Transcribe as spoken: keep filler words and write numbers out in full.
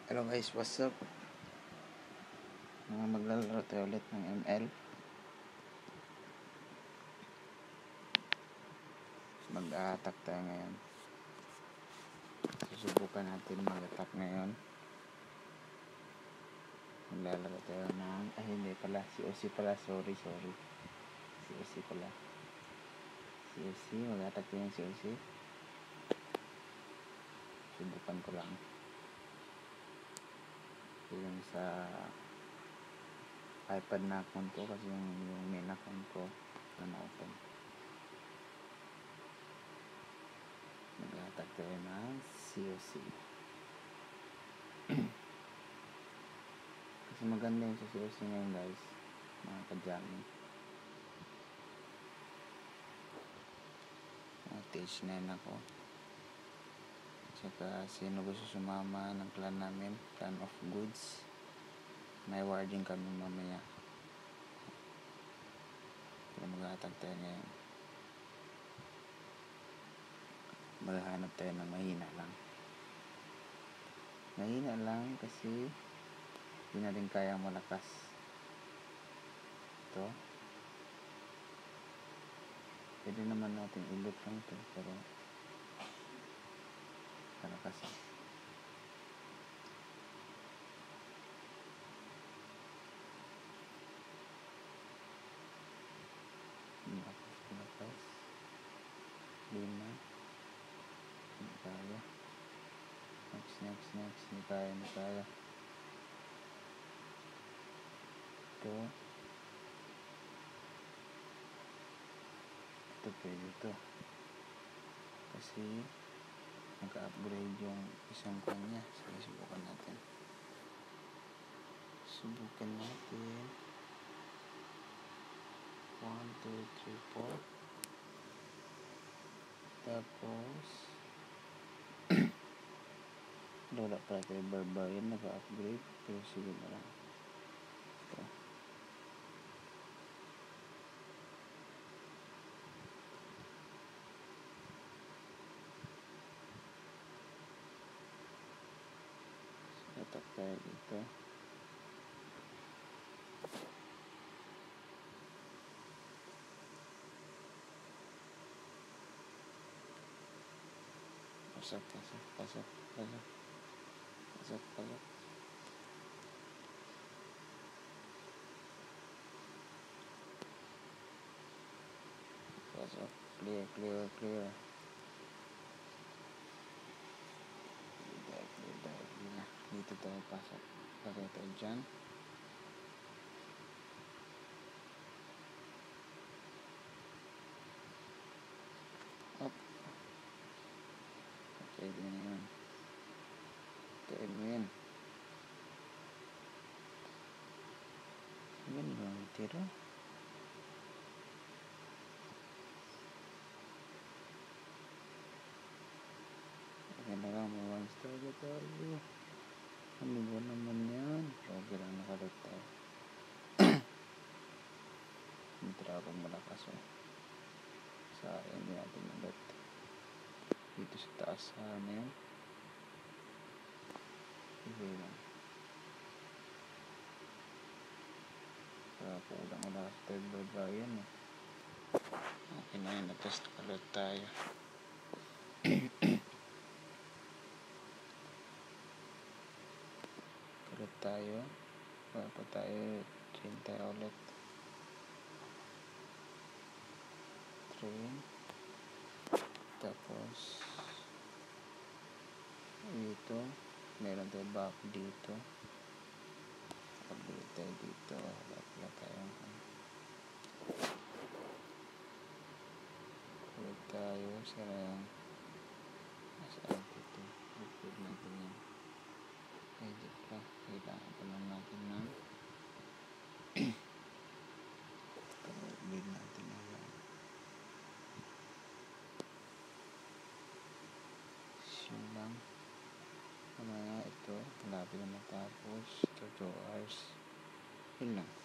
Hello guys, what's up? Mga maglalaro tayo ulit ng M L. Mag-a-attack tayo ngayon. Susubukan natin mag-attack ngayon. Maglalaro tayo ng... Ay hindi pala, C O C pala, sorry, sorry. C O C pala. C O C, mag-attack tayo ng C O C. Subukan ko lang. Yung sa iPad na account ko kasi yung, yung main account ko na na-open. Mag-attack tayo ng C O C. Kasi maganda yung sa C O C ngayon guys, mga ka-jamming. Stage nine ako. Saka sino gusto sumama ng clan namin, Clan of Goods. May warding kami mamaya. Pero mag-attack tayo ngayon. Maghahanap tayo ng mahina lang. Mahina lang kasi hindi natin kayang malakas. Ito. Pwede naman natin ilot lang ito pero malakas eh. Malakas, malakas. Lima. Hindi kaya. Next, next, next. Hindi kaya, hindi kaya. Ito. Ito pwede ito. Kasi naka-upgrade yung isang kanya. Sige, subukan natin. Subukan natin. one, two, three, four. Tapos wala pala tayo barbarian. Naka-upgrade. Pero sige na lang. Ito. Attack tayo dito. Pasok, pasok, pasok, pasok. Pasok, pasok. Pasok. Clear, clear, clear. Clear, clear, clear, clear. Dito tayo pasok. Pasok tayo dyan. Up. Pwede na yun. Pwede mo yun. Yan lang tira. Okay na lang, may one star na tayo. Ano ba naman yan? Okay lang, nakalit tayo. May dragon malakas oh. Sayang, hindi natin nalit. Dito sa taas sa ano yun. Okay lang. Kaya kulang wala sa tayo barbarian eh. Okay na yun, natest ulit tayo. Ulit tayo. Wala pa tayo. Train tayo ulit. Train. Tapos dito. Meron tayo back dito. Pag-ulit tayo dito. Wala pala tayong ulit tayo. Sarang masarap ito. Upload natin yan. Edit pa. Kailangan pa lang natin ng pag-upload natin na lang. Yun lang. Mamaya ito. Malapit na matapos. Ito two hours. Yun lang.